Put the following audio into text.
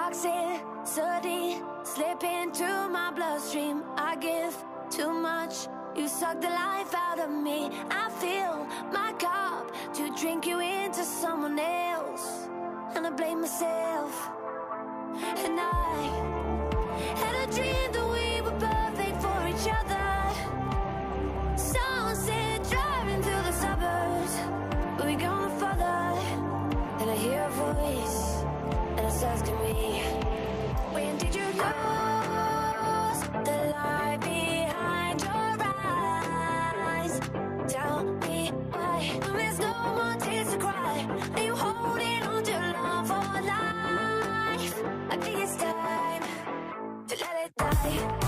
toxicity slipping through my bloodstream. I give too much, you suck the life out of me. I fill my cup to drink you into someone else, and I blame myself. And I had a dream that we were perfect for each other. Sunset driving through the suburbs, but we gone further. And I hear a voice, and it's asking me, when did you lose the light behind your eyes? Tell me why, when there's no more tears to cry, are you holding on to love for life? I think it's time to let it die.